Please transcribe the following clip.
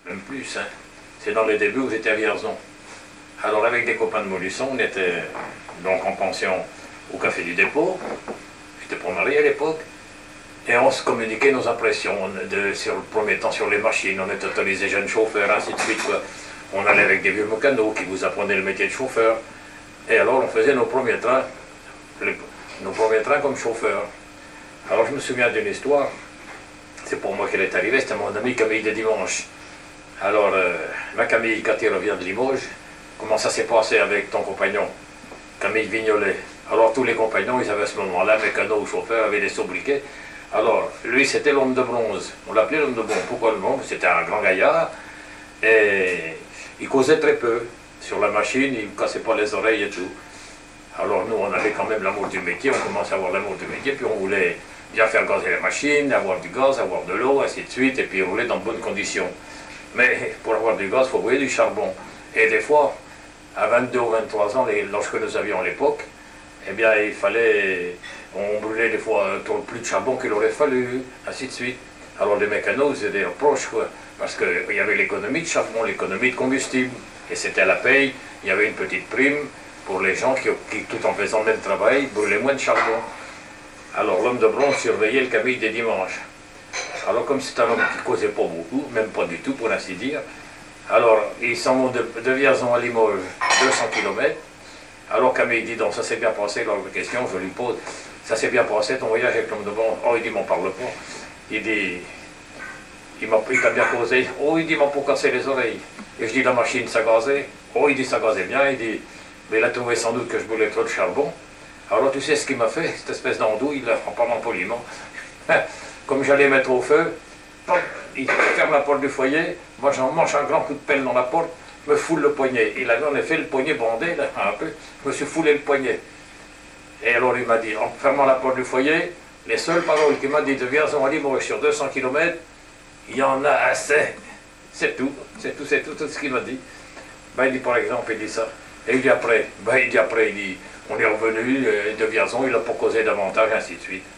même plus, hein. C'est dans les débuts où j'étais à Vierzon. Alors avec des copains de Molusson, on était donc en pension au Café du Dépôt. J'étais pas marié à l'époque. Et on se communiquait nos impressions sur le premier temps sur les machines. On était autorisés jeunes chauffeurs, ainsi de suite, quoi. On allait avec des vieux mécanos qui vous apprenaient le métier de chauffeur. Et alors on faisait nos premiers trains comme chauffeur. Alors je me souviens d'une histoire, c'est pour moi qu'elle est arrivée, c'était mon ami Camille de Dimanche. Alors, ma Camille, quand il revient de Limoges, comment ça s'est passé avec ton compagnon, Camille Vignolet? Alors tous les compagnons, ils avaient à ce moment-là, mécanos ou chauffeurs, avaient des sobriquets. Alors, lui, c'était l'homme de bronze. On l'appelait l'homme de bronze. Pourquoi le bronze? C'était un grand gaillard. Et il causait très peu. Sur la machine, il ne cassait pas les oreilles et tout. Alors nous, on avait quand même l'amour du métier, on commençait à avoir l'amour du métier, puis on voulait bien faire gazer les machines, avoir du gaz, avoir de l'eau, ainsi de suite, et puis rouler dans de bonnes conditions. Mais pour avoir du gaz, il faut brûler du charbon. Et des fois, à 22 ou 23 ans, lorsque nous avions à l'époque, eh bien, il fallait, on brûlait des fois plus de charbon qu'il aurait fallu, ainsi de suite. Alors les mécanos faisaient des reproches, quoi, parce qu'il y avait l'économie de charbon, l'économie de combustible, et c'était à la paye, il y avait une petite prime pour les gens qui, tout en faisant le même travail, brûlaient moins de charbon. Alors l'homme de bronze surveillait le Camille des dimanches. Alors comme c'est un homme qui causait pas beaucoup, même pas du tout pour ainsi dire, alors ils s'en vont de Vierzon à Limoges, 200 km. Alors Camille dit, donc ça s'est bien passé, lors de question, je lui pose, ça s'est bien passé ton voyage avec l'homme de bronze? Oh, il dit, m'en parle pas. Il dit, il t'a bien causé. Oh, il dit, m'a pas cassé les oreilles. Et je dis, la machine, ça gazait? Oh, il dit, ça gazait bien. Il dit, mais il a trouvé sans doute que je brûlais trop de charbon. Alors tu sais ce qu'il m'a fait, cette espèce d'andouille, en parlant poliment. Comme j'allais mettre au feu, il ferme la porte du foyer, moi j'en mange un grand coup de pelle dans la porte, me foule le poignet. Il avait en effet le poignet bandé, là, un peu, je me suis foulé le poignet. Et alors il m'a dit, en fermant la porte du foyer, les seules paroles qu'il m'a dit de Vierzon à Limoges sur 200 km, il y en a assez. C'est tout ce qu'il m'a dit. Ben, il dit par exemple, il dit ça. Et il dit après, on est revenu de Vierzon, il n'a pas causé davantage, ainsi de suite.